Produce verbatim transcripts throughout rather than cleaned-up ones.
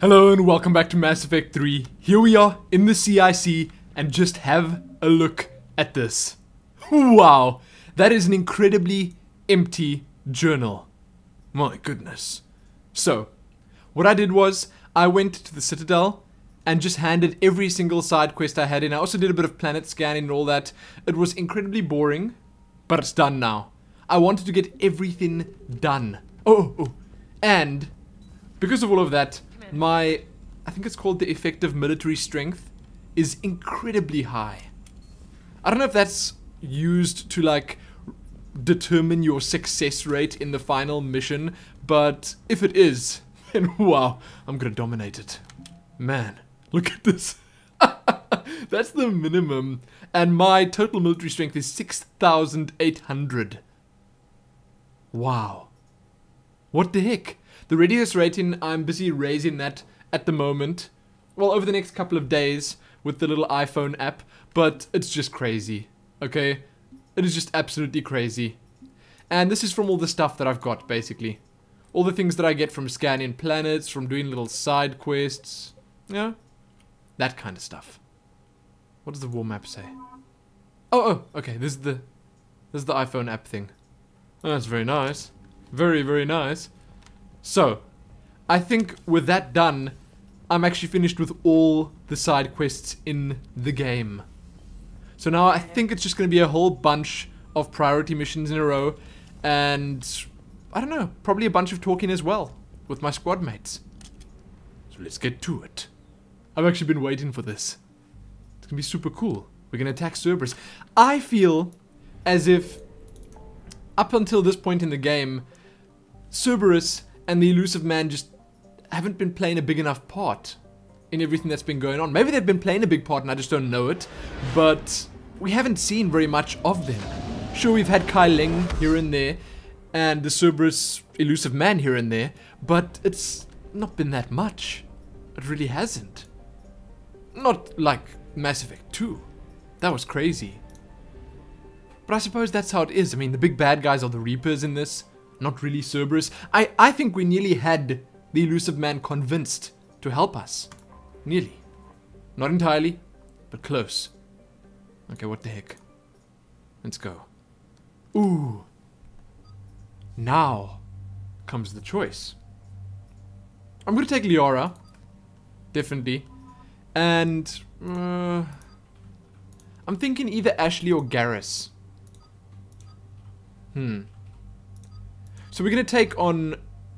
Hello and welcome back to Mass Effect three. Here we are in the C I C and just have a look at this. Wow, that is an incredibly empty journal. My goodness. So, what I did was, I went to the Citadel and just handed every single side quest I had in. I also did a bit of planet scanning and all that. It was incredibly boring, but it's done now. I wanted to get everything done. Oh, oh, oh. And because of all of that, my, I think it's called the effective military strength, is incredibly high. I don't know if that's used to like determine your success rate in the final mission, but if it is, then wow, I'm gonna dominate it. Man, look at this. That's the minimum. And my total military strength is six thousand eight hundred. Wow. What the heck? The readiness rating, I'm busy raising that at the moment. Well, over the next couple of days with the little iPhone app, but it's just crazy, okay? It is just absolutely crazy. And this is from all the stuff that I've got, basically. All the things that I get from scanning planets, from doing little side quests, you know? That kind of stuff. What does the war map say? Oh, oh, okay, this is the, this is the iPhone app thing. Oh, that's very nice. Very, very nice. So, I think with that done, I'm actually finished with all the side quests in the game. So now I think it's just going to be a whole bunch of priority missions in a row, and I don't know, probably a bunch of talking as well with my squad mates. So let's get to it. I've actually been waiting for this. It's going to be super cool. We're going to attack Cerberus. I feel as if up until this point in the game, Cerberus and the Elusive Man just haven't been playing a big enough part in everything that's been going on. Maybe they've been playing a big part and I just don't know it, but we haven't seen very much of them. Sure, we've had Kai Ling here and there, and the Cerberus Elusive Man here and there, but it's not been that much. It really hasn't. Not like Mass Effect two. That was crazy. But I suppose that's how it is. I mean, the big bad guys are the Reapers in this. Not really Cerberus. I, I think we nearly had the Elusive Man convinced to help us. Nearly. Not entirely, but close. Okay, what the heck? Let's go. Ooh. Now comes the choice. I'm going to take Liara. Definitely. And uh, I'm thinking either Ashley or Garrus. Hmm. So we're going to take on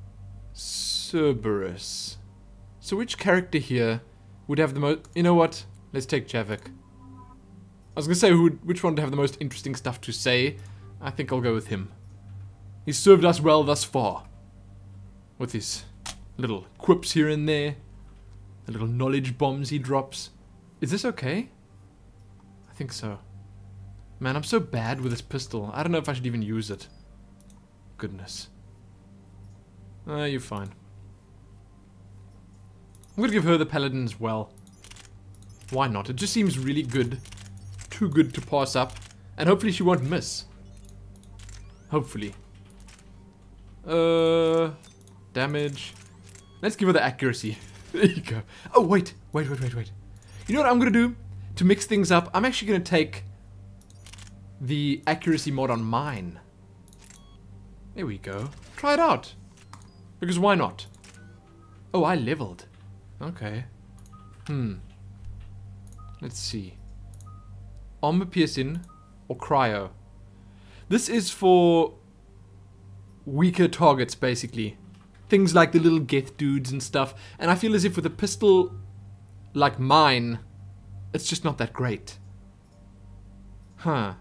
Cerberus. So which character here would have the most... You know what? Let's take Javik. I was going to say who, which one would have the most interesting stuff to say. I think I'll go with him. He's served us well thus far. With his little quips here and there. The little knowledge bombs he drops. Is this okay? I think so. Man, I'm so bad with this pistol. I don't know if I should even use it. Goodness. Ah, uh, you're fine. I'm gonna give her the paladin as well. Why not? It just seems really good. Too good to pass up. And hopefully she won't miss. Hopefully. Uh, damage. Let's give her the accuracy. There you go. Oh, wait. Wait, wait, wait, wait. You know what I'm gonna do? To mix things up, I'm actually gonna take the accuracy mod on mine. There we go. Try it out. Because why not? Oh, I leveled. Okay. Hmm. Let's see. Armor piercing or cryo. This is for weaker targets, basically. Things like the little Geth dudes and stuff. And I feel as if with a pistol like mine, it's just not that great. Huh.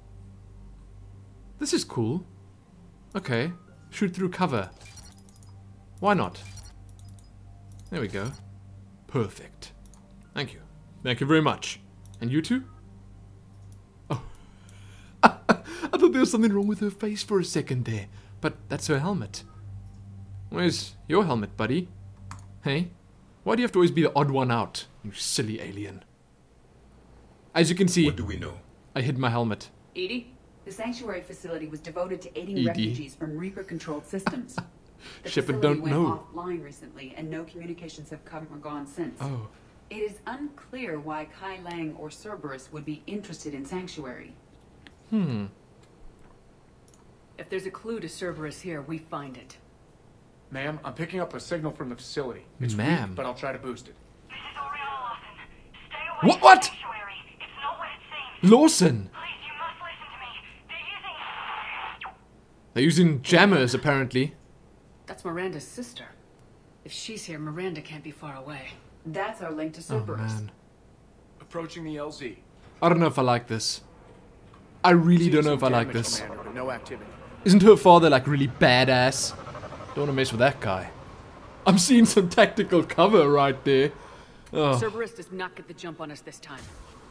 This is cool. Okay. Shoot through cover. Why not? There we go. Perfect. Thank you. Thank you very much. And you too? Oh. I thought there was something wrong with her face for a second there. But that's her helmet. Where's your helmet, buddy? Hey? Why do you have to always be the odd one out, you silly alien? As you can see, what do we know? I hid my helmet. Edie, the sanctuary facility was devoted to aiding Edie. refugees from Reaper-controlled systems. The Shepard facility don't went know. offline recently, and no communications have come or gone since. Oh. It is unclear why Kai Lang or Cerberus would be interested in Sanctuary. Hmm. If there's a clue to Cerberus here, we find it. Ma'am, I'm picking up a signal from the facility. It's Ma'am. weak, but I'll try to boost it. This is Oriana Lawson. Stay away What? from What? Sanctuary. It's not what it seems. Lawson! Please, you must listen to me. They're using... They're using jammers, apparently. That's Miranda's sister. If she's here, Miranda can't be far away. That's our link to Oh, Cerberus. man. Approaching the L Z. I don't know if I like this. I really don't know if I Some like damage, this. Commander, but no activity. Isn't her father, like, really badass? Don't want to mess with that guy. I'm seeing some tactical cover right there. Oh, Cerberus does not get the jump on us this time.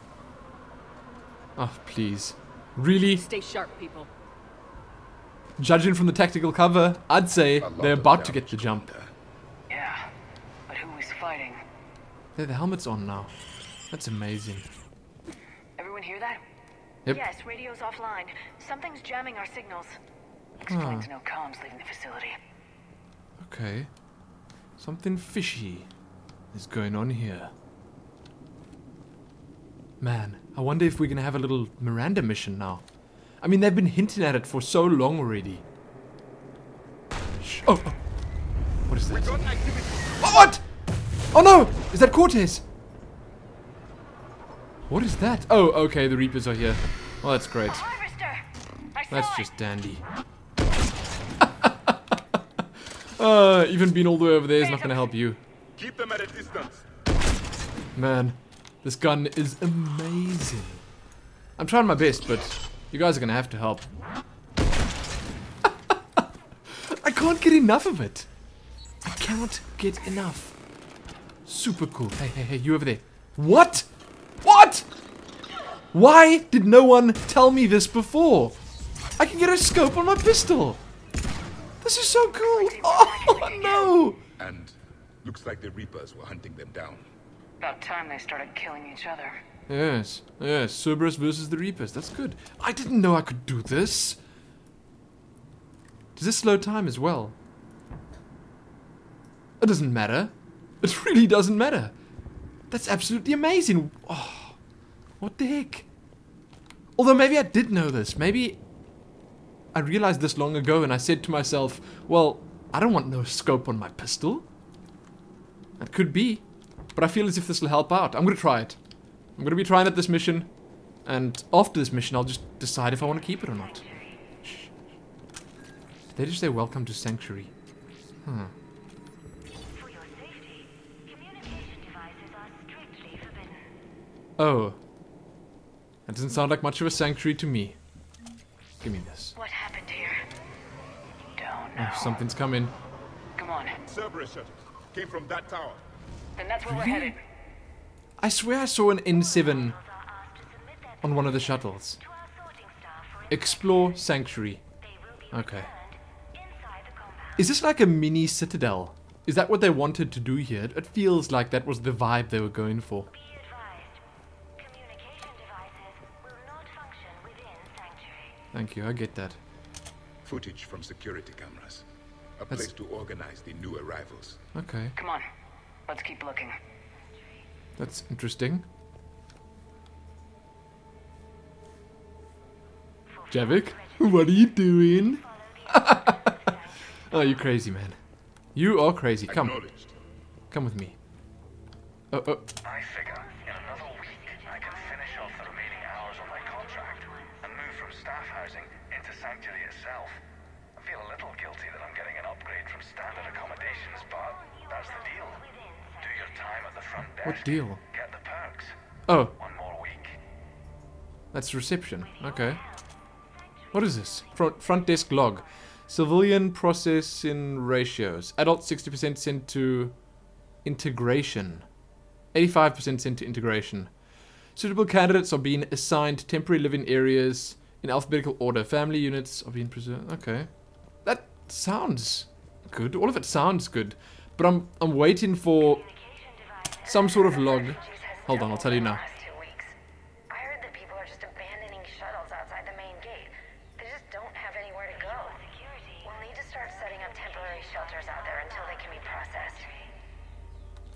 oh please. Really? Stay sharp, people. Judging from the tactical cover, I'd say they're about to get the jump. Yeah, but who is fighting? They have the helmets on now. That's amazing. Everyone hear that? Yep. Yes, radio's offline. Something's jamming our signals. Explains no comms leaving the facility. Okay. Something fishy is going on here. Man, I wonder if we're gonna have a little Miranda mission now. I mean, they've been hinting at it for so long already. Shh. Oh, oh. What is that? Oh, what? Oh no! Is that Cortez? What is that? Oh, okay, the Reapers are here. Well, that's great. Harvester! I saw That's it. just dandy. uh, even being all the way over there is not gonna help you. Keep them at a distance. Man, this gun is amazing. I'm trying my best, but you guys are gonna have to help. I can't get enough of it. I cannot get enough. Super cool. Hey, hey, hey, you over there. What? What? Why did no one tell me this before? I can get a scope on my pistol. This is so cool. Oh, no. And looks like the Reapers were hunting them down. About time they started killing each other. Yes, yes, Cerberus versus the Reapers. That's good. I didn't know I could do this. Does this slow time as well? It doesn't matter. It really doesn't matter. That's absolutely amazing. Oh, what the heck? Although maybe I did know this. Maybe I realized this long ago and I said to myself, well, I don't want no scope on my pistol. That could be. But I feel as if this will help out. I'm going to try it. I'm going to be trying it this mission. And after this mission, I'll just decide if I want to keep it or not. Shh. Did they just say welcome to Sanctuary? Huh. For your safety, communication devices are strictly forbidden. Oh. That doesn't sound like much of a sanctuary to me. Give me this. What happened here? Don't know. Oh, something's coming. Come on. Cerberus shuttles came from that tower. Then that's where we're headed. I swear I saw an N seven on one of the shuttles. Explore Sanctuary. Okay. Is this like a mini citadel? Is that what they wanted to do here? It feels like that was the vibe they were going for. Be advised, communication devices will not function within Sanctuary. Thank you, I get that. Footage from security cameras. A That's- place to organize the new arrivals. Okay, Come on. Let's keep looking. that's interesting. Javik, what are you doing? Oh, you crazy, man. You are crazy. Come, Acknowledged. come with me. Oh, oh. I figure in another week I can finish off the remaining hours on my contract and move from staff housing into Sanctuary itself. I feel a little guilty that I'm getting an upgrade from standard accommodations, but that's the deal. Do your time at the front desk. What deal? Get the perks. Oh, One more week. that's reception. Okay. What is this? Front, front desk log. Civilian processing ratios. Adult sixty percent sent to integration. eighty-five percent sent to integration. Suitable candidates are being assigned temporary living areas in alphabetical order. Family units are being preserved. Okay. That sounds good. All of it sounds good. But I'm I'm waiting for some sort of log. Hold on, I'll tell you now. Last two weeks. I heard that people are just abandoning shuttles outside the main gate. They just don't have anywhere to go. We'll need to start setting up temporary shelters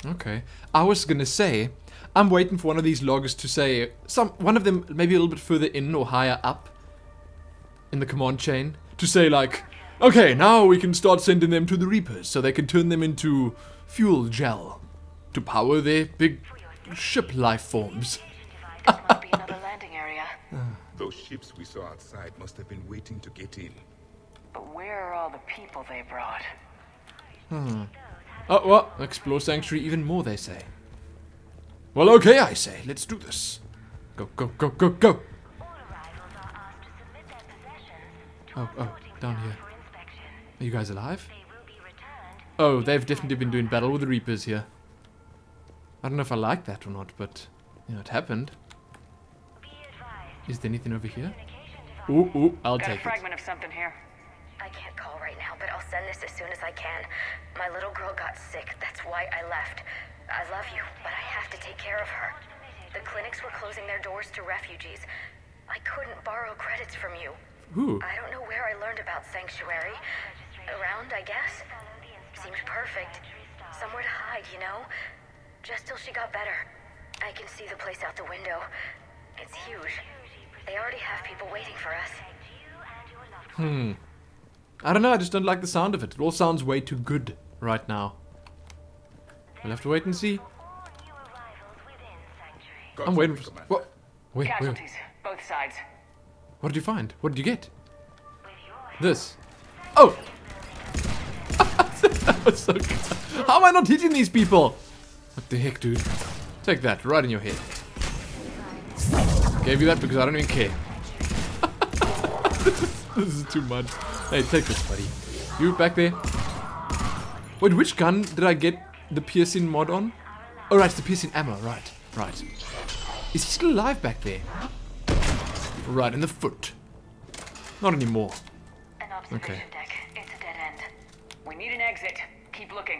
Okay. I was gonna say, I'm waiting for one of these logs to say, some one of them maybe a little bit further in or higher up in the command chain, to say like, okay, now we can start sending them to the Reapers so they can turn them into fuel gel to power their big ship life forms. Must be another landing area. Those ships we saw outside must have been waiting to get in. But where are all the people they brought? Hmm. Oh, well, explore Sanctuary even more, they say. Well, okay, I say. Let's do this. Go, go, go, go, go. Oh, oh, down here. Are you guys alive? Oh, they've definitely been doing battle with the Reapers here. I don't know if I like that or not, but, you know, it happened. Is there anything over here? Ooh, ooh, I'll Got a take it. fragment of something here. I can't call right now, but I'll send this as soon as I can. My little girl got sick, that's why I left. I love you, but I have to take care of her. The clinics were closing their doors to refugees. I couldn't borrow credits from you. Ooh. I don't know where I learned about Sanctuary. Around, I guess. Seemed perfect. Somewhere to hide, you know? Just till she got better. I can see the place out the window. It's huge. They already have people waiting for us. Hmm. I don't know, I just don't like the sound of it. It all sounds way too good right now. We'll have to wait and see. I'm waiting for... What? Wait, wait. Casualties, both sides. What did you find? What did you get? This. Oh! That was so good. How am I not hitting these people? What the heck, dude? Take that, right in your head. Gave you that because I don't even care. this, is, this is too much. Hey, take this, buddy. You back there. Wait, which gun did I get the piercing mod on? Oh, right, it's the piercing ammo. Right, right. Is he still alive back there? Right in the foot. Not anymore. An observation Okay. deck. It's a dead end. We need an exit. Keep looking.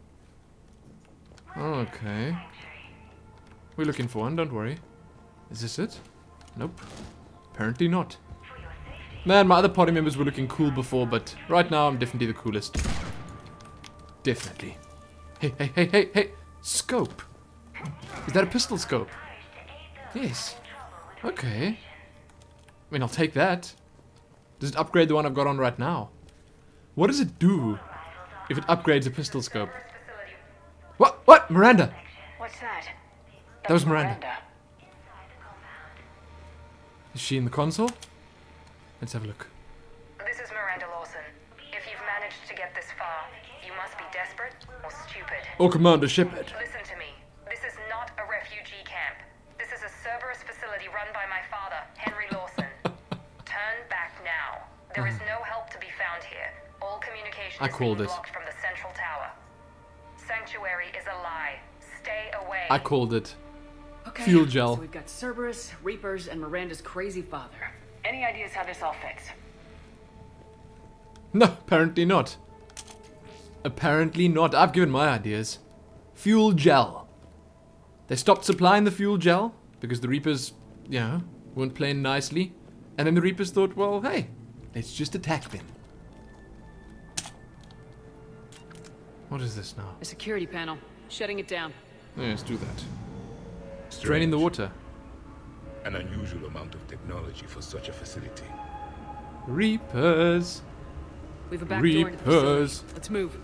Okay. We're looking for one, don't worry. Is this it? Nope. Apparently not. Man, my other party members were looking cool before, but right now I'm definitely the coolest. Definitely. Hey, hey, hey, hey, hey! Scope! Is that a pistol scope? Yes. Okay. I mean, I'll take that. Does it upgrade the one I've got on right now? What does it do if it upgrades a pistol scope? What? What? Miranda! What's that? That was Miranda. Is she in the console? Let's have a look. This is Miranda Lawson. If you've managed to get this far, you must be desperate or stupid. Oh, Commander Shepard. Listen to me. This is not a refugee camp. This is a Cerberus facility run by my father, Henry Lawson. Turn back now. There is no help to be found here. All communication I is called being it. blocked from the central tower. Sanctuary is a lie. Stay away. I called it. Okay. Fuel gel. So we've got Cerberus, Reapers, and Miranda's crazy father. Any ideas how this all fits? No, apparently not. Apparently not. I've given my ideas. Fuel gel. They stopped supplying the fuel gel because the Reapers, you know, weren't playing nicely. And then the Reapers thought, well, hey, let's just attack them. What is this now? A security panel. Shutting it down. Yeah, let's do that. It's draining the water. An unusual amount of technology for such a facility. Reapers. We've a back door into the facility. Reapers. Let's move.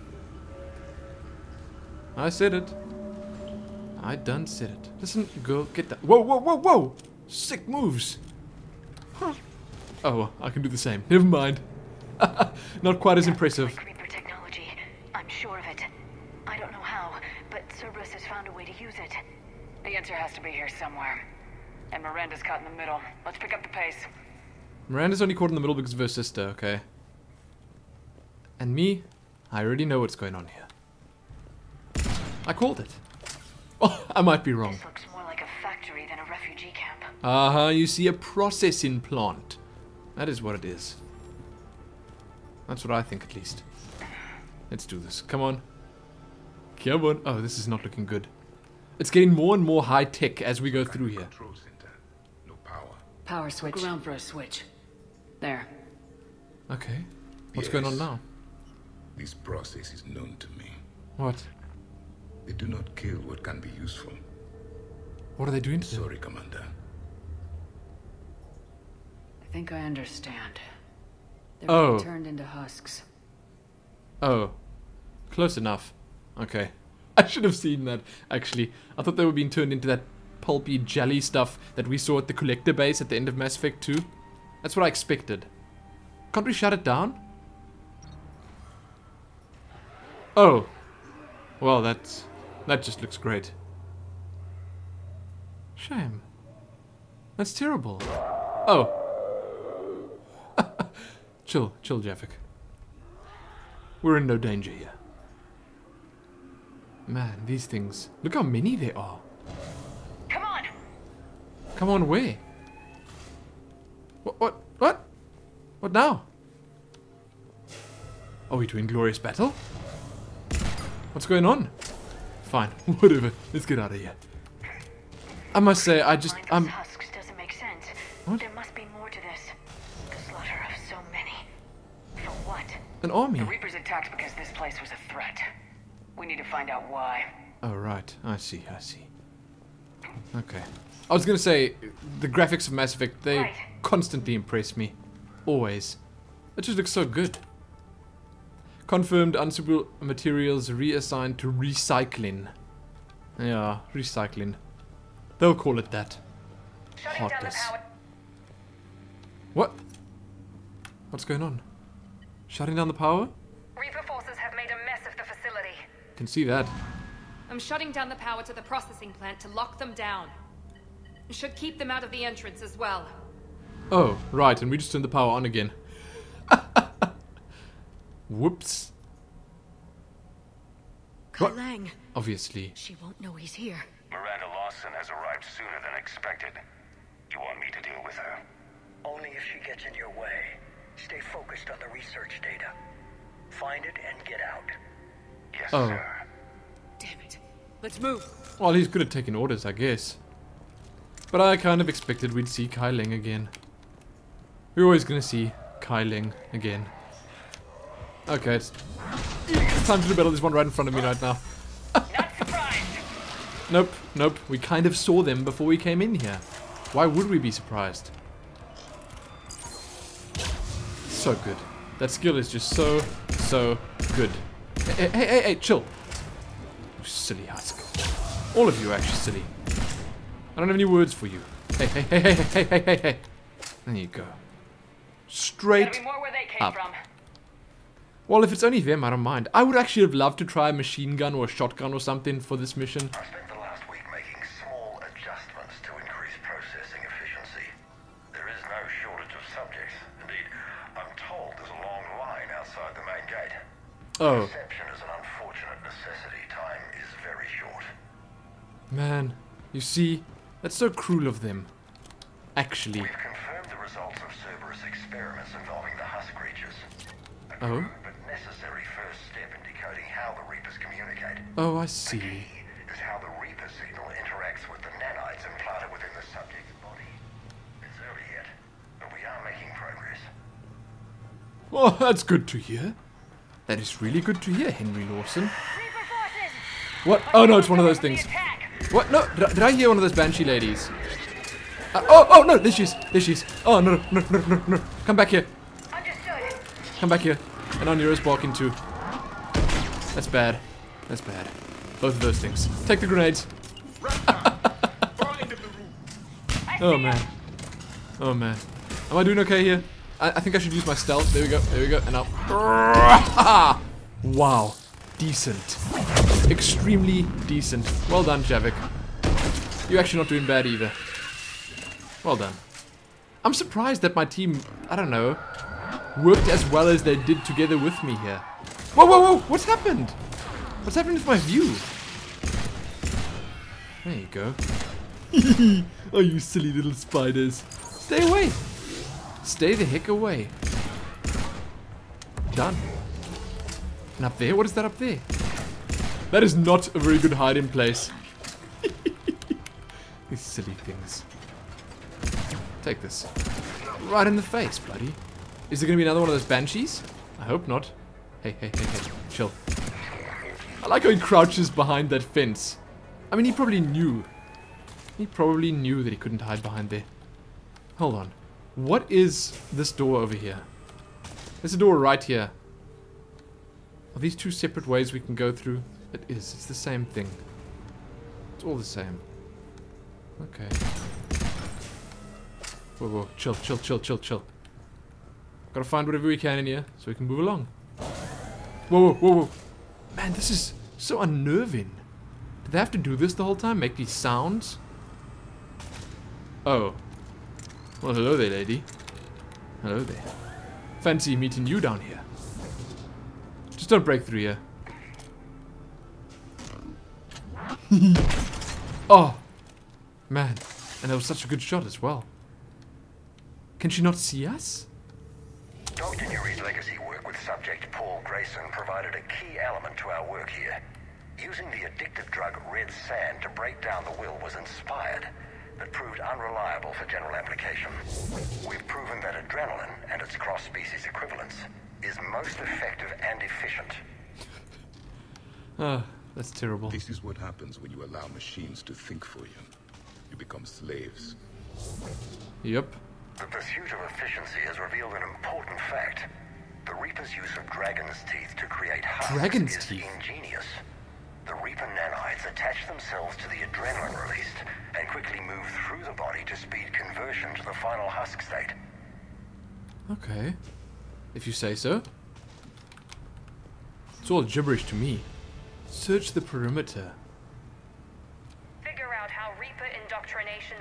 I said it. I done said it. Listen, go get that. Whoa, whoa, whoa, whoa! Sick moves. Huh. Oh, well, I can do the same. Never mind. Not quite as impressive. Reaper technology. I'm sure of it. I don't know how, but Cerberus has found a way to use it. The answer has to be here somewhere. And Miranda's caught in the middle. Let's pick up the pace. Miranda's only caught in the middle because of her sister, okay? And me, I already know what's going on here. I called it. Oh, I might be wrong. This looks more like a factory than a refugee camp. Uh-huh, you see a processing plant. That is what it is. That's what I think, at least. Let's do this. Come on. Come on. Oh, this is not looking good. It's getting more and more high-tech as we go through here. Control center. No power. Power switch. Look around for a switch. There. Okay. What's going on Yes. now? This process is known to me. What? They do not kill what can be useful. What are they doing to them? Sorry, Commander. I think I understand. They're Oh. being turned into husks. Oh. Close enough. Okay. I should have seen that, actually. I thought they were being turned into that pulpy jelly stuff that we saw at the collector base at the end of Mass Effect two. That's what I expected. Can't we shut it down? Oh. Well, that's... that just looks great. Shame. That's terrible. Oh. Chill, chill, Javik. We're in no danger here. Man, these things... look how many there are. Come on! Come on, where? What? What? What? What now? Are we doing glorious battle? What's going on? Fine, whatever. Let's get out of here. I must say, I just... I'm... husks doesn't make sense. What? There must be more to this. The slaughter of so many. For what? An army. The Reapers attacked because this place was a threat. We need to find out why. Oh, right. I see, I see. Okay. I was gonna say, the graphics of Mass Effect, they Right. constantly impress me. Always. It just looks so good. Confirmed unsuitable materials reassigned to recycling. Yeah, recycling. They'll call it that. Hotness. What? What's going on? Shutting down the power? Reaper forces have made a mess of the facility. Can see that. I'm shutting down the power to the processing plant to lock them down. Should keep them out of the entrance as well. Oh, right, and we just turned the power on again. Whoops. Kai What? Lang. Obviously. She won't know he's here. Miranda Lawson has arrived sooner than expected. You want me to deal with her? Only if she gets in your way. Stay focused on the research data. Find it and get out. Yes, Oh. sir. Damn it. Let's move. Well, he's good at taking orders, I guess. But I kind of expected we'd see Kai Lang again. We're always gonna see Kai Lang again. Okay, it's, it's time to do battle. There's one right in front of me right now. Not surprised. Nope, nope. We kind of saw them before we came in here. Why would we be surprised? So good. That skill is just so, so good. Hey, hey, hey, hey, chill. You silly husk. All of you are actually silly. I don't have any words for you. Hey, hey, hey, hey, hey, hey, hey, hey. There you go. Straight Gotta be more where they came up. from. Well, if it's only them, I don't mind. I would actually have loved to try a machine gun or a shotgun or something for this mission. I spent the last week making small adjustments to increase processing efficiency. There is no shortage of subjects. Indeed, I'm told there's a long line outside the main gate. Oh, Reception is an unfortunate necessity. Time is very short. man. You see, that's so cruel of them. Actually. We've confirmed the results of Cerberus experiments involving the husk creatures. A Oh. crude but necessary first step in decoding how the Reapers communicate. Oh, I see. Is how the Reaper signal interacts with the nanites implanted within the subject's body. It's early yet, but we are making progress. Well, that's good to hear. That is really good to hear, Henry Lawson. Reaper forces! What? Oh no, it's one of those things. What? No, did I, did I hear one of those Banshee ladies? Uh, oh, oh no, there she is, there she is. Oh no, no, no, no, no. Come back here. Understood. Come back here. And on Nero's barking too. That's bad. That's bad. Both of those things. Take the grenades. Oh man. Oh man. Am I doing okay here? I, I think I should use my stealth. There we go. There we go. And now. Wow. Decent. Extremely decent. Well done, Javik. You're actually not doing bad either. Well done. I'm surprised that my team, I don't know, worked as well as they did together with me here. Whoa, whoa, whoa! What's happened? What's happened with my view? There you go. Oh, you silly little spiders. Stay away. Stay the heck away. Done. And up there? What is that up there? That is not a very good hiding place. These silly things. Take this. Right in the face, bloody. Is there going to be another one of those banshees? I hope not. Hey, hey, hey, hey. Chill. I like how he crouches behind that fence. I mean, he probably knew. He probably knew that he couldn't hide behind there. Hold on. What is this door over here? There's a door right here. Are these two separate ways we can go through? It is. It's the same thing. It's all the same. Okay. Whoa, whoa. Chill, chill, chill, chill, chill. Gotta find whatever we can in here so we can move along. Whoa, whoa, whoa, whoa. Man, this is so unnerving. Did they have to do this the whole time? Make these sounds? Oh. Well, hello there, lady. Hello there. Fancy meeting you down here. Just don't break through here. Oh. Man. And that was such a good shot as well. Can she not see us? Doctor Nuri's legacy work with subject Paul Grayson provided a key element to our work here. Using the addictive drug red sand to break down the will was inspired, but proved unreliable for general application. We've proven that adrenaline and its cross-species equivalence is most effective and efficient. Oh, that's terrible. This is what happens when you allow machines to think for you. You become slaves. Yep. The pursuit of efficiency has revealed an important fact. The Reaper's use of dragon's teeth to create husks Dragon's is teeth? ingenious. The Reaper nanites attach themselves to the adrenaline released and quickly move through the body to speed conversion to the final husk state. Okay. If you say so. It's all gibberish to me. Search the perimeter. Figure out how Reaper indoctrination...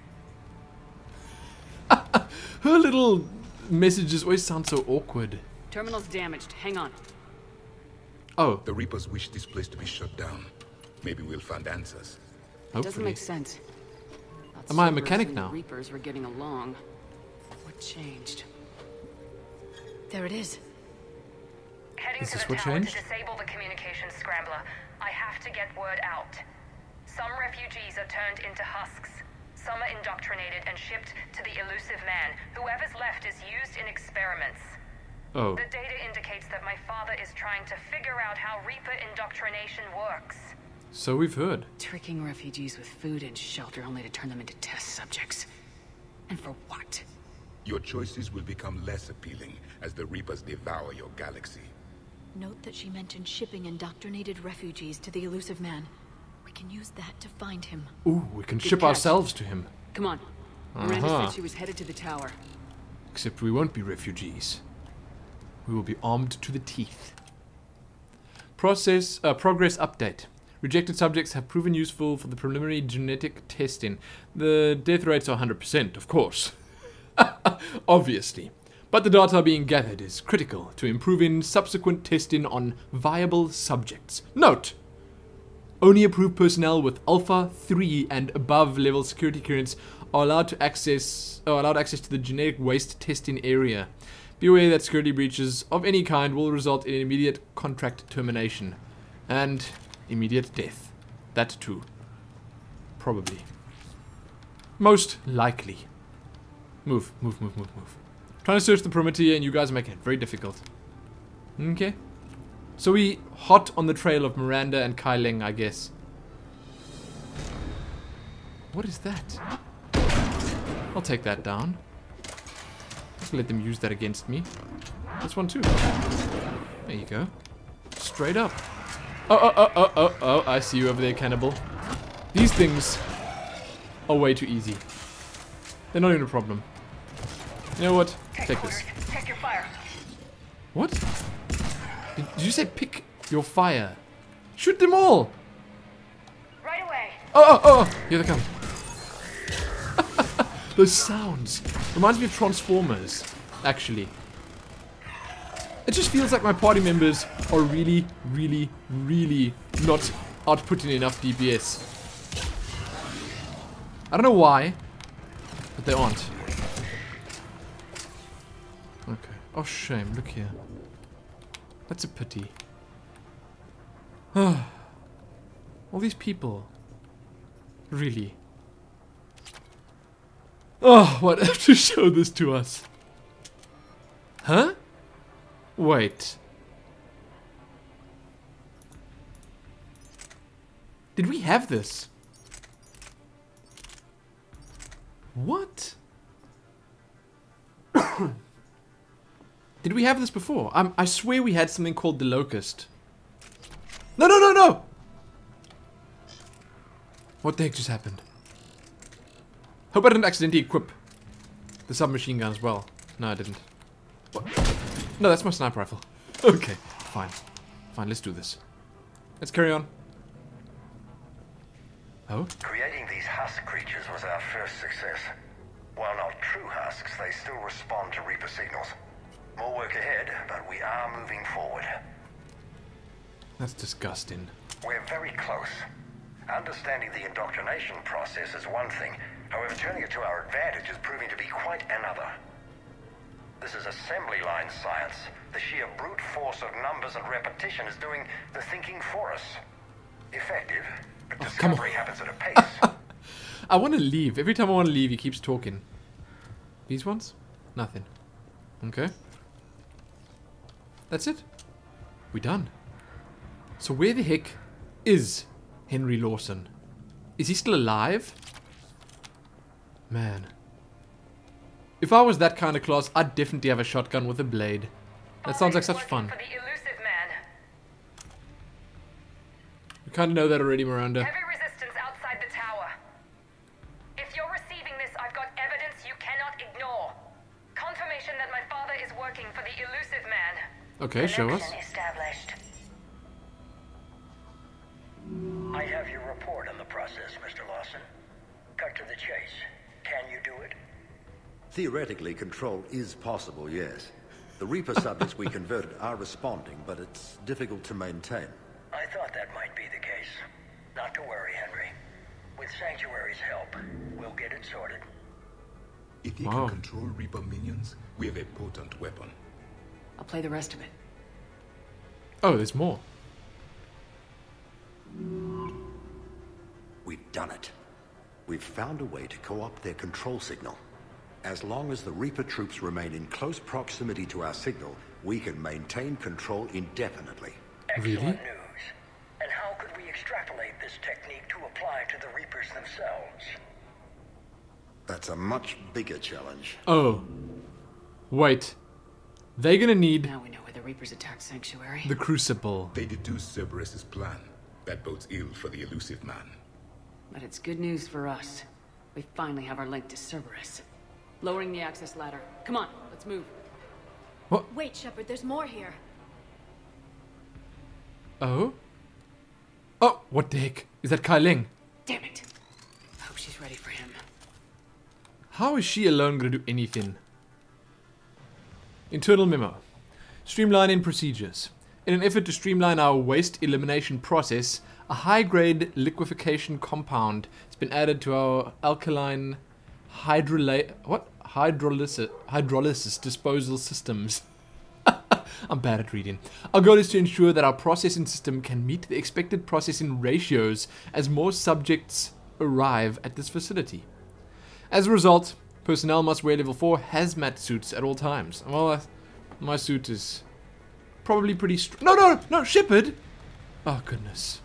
Her little messages always sound so awkward. Terminal's damaged. Hang on. Oh. The Reapers wish this place to be shut down. Maybe we'll find answers. It doesn't Hopefully. make sense. Thought Am I a Cerberus mechanic and now? the Reapers were getting along. What changed? There it is. Heading Is to this the what tower changed? to disable the communications scrambler. I have to get word out. Some refugees are turned into husks. Some are indoctrinated and shipped to the elusive man. Whoever's left is used in experiments. Oh. The data indicates that my father is trying to figure out how Reaper indoctrination works. So we've heard. Tricking refugees with food and shelter only to turn them into test subjects. And for what? Your choices will become less appealing as the Reapers devour your galaxy. Note that she mentioned shipping indoctrinated refugees to the elusive man. We can use that to find him. Ooh, we can Good ship catch. ourselves to him. Come on. Miranda Uh-huh. said she was headed to the tower. Except we won't be refugees. We will be armed to the teeth. Process uh, progress update. Rejected subjects have proven useful for the preliminary genetic testing. The death rates are one hundred percent, of course. Obviously. But the data being gathered is critical to improving subsequent testing on viable subjects. Note! Only approved personnel with Alpha three and above level security clearance are allowed to access are allowed access to the genetic waste testing area. Be aware that security breaches of any kind will result in immediate contract termination and immediate death. That too. Probably. Most likely. Move, move, move, move, move. Trying to search the perimeter here and you guys are making it very difficult. Okay. So we hot on the trail of Miranda and Kai Leng, I guess. What is that? I'll take that down. Let them use that against me. This one too. There you go. Straight up. Oh, oh, oh, oh, oh, oh, I see you over there, cannibal. These things are way too easy. They're not even a problem. You know what? Take this. Check your fire. What? Did, did you say pick your fire? Shoot them all! Right away. Oh, oh, oh! Here they come. Those sounds. Reminds me of Transformers, actually. It just feels like my party members are really, really, really not outputting enough D P S. I don't know why, but they aren't. Okay. Oh, shame. Look here. That's a pity. All these people. Really. Oh, what have to show this to us? Huh? Wait. Did we have this? What? Did we have this before? I'm, I swear we had something called the Locust. No, no, no, no! What the heck just happened? Hope I didn't accidentally equip the submachine gun as well. No, I didn't. What? No, that's my sniper rifle. Okay, fine. Fine, let's do this. Let's carry on. Oh? Creating these husk creatures was our first success. While not true husks, they still respond to Reaper signals. More work ahead, but we are moving forward. That's disgusting. We're very close. Understanding the indoctrination process is one thing. However, turning it to our advantage is proving to be quite another. This is assembly line science. The sheer brute force of numbers and repetition is doing the thinking for us. Effective, but oh, discovery happens at a pace. I want to leave. Every time I want to leave, he keeps talking. These ones? Nothing. Okay. That's it. We done. So where the heck is Henry Lawson? Is he still alive? Man. If I was that kind of class, I'd definitely have a shotgun with a blade. That sounds like such fun. For the elusive man. We kind of know that already, Miranda. Heavy resistance outside the tower. If you're receiving this, I've got evidence you cannot ignore. Confirmation that my father is working for the elusive man. Okay, show us. Established. I have your report on the process, Mister Lawson. Cut to the chase. Can you do it? Theoretically, control is possible, yes. The Reaper subjects we converted are responding, but it's difficult to maintain. I thought that might be the case. Not to worry, Henry. With Sanctuary's help, we'll get it sorted. If he Wow. can control Reaper minions, we have a potent weapon. I'll play the rest of it. Oh, there's more. We've done it. We've found a way to co-opt their control signal. As long as the Reaper troops remain in close proximity to our signal, we can maintain control indefinitely. Excellent Really? news. And how could we extrapolate this technique to apply to the Reapers themselves? That's a much bigger challenge. Oh. Wait. They're gonna need Now we know where the Reapers attacked Sanctuary. the Crucible. They deduce Cerberus's plan. That bodes ill for the elusive man. But it's good news for us. We finally have our link to Cerberus. Lowering the access ladder. Come on, let's move. Wait, Shepard, there's more here. Oh? Oh, what the heck? Is that Kai Ling? Damn it. I hope she's ready for him. How is she alone gonna do anything? Internal memo. Streamlining procedures. In an effort to streamline our waste elimination process, a high-grade liquefaction compound has been added to our alkaline hydroly what hydrolysis hydrolysis disposal systems. I'm bad at reading. Our goal is to ensure that our processing system can meet the expected processing ratios as more subjects arrive at this facility. As a result, personnel must wear level four hazmat suits at all times. Well, uh, my suit is probably pretty str- No, no, no, Shepard! Oh, goodness.